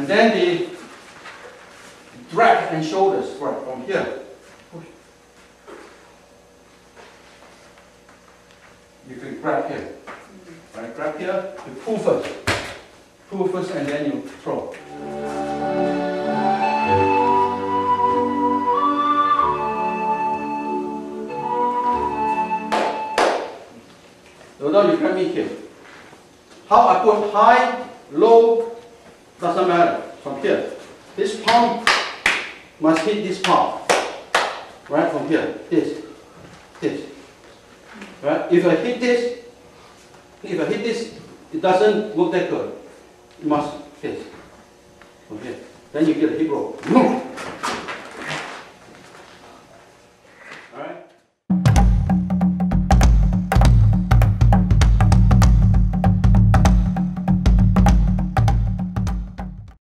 And then the drag and shoulders, right, from here. Push. You can grab here. Right, grab here, you pull first. Pull first and then you throw. So now you can meet here. How I put high, low, doesn't matter. From here. This palm must hit this palm. Right, from here. This. Right? If I hit this, it doesn't work that good. You must hit from here. Then you get a hip roll.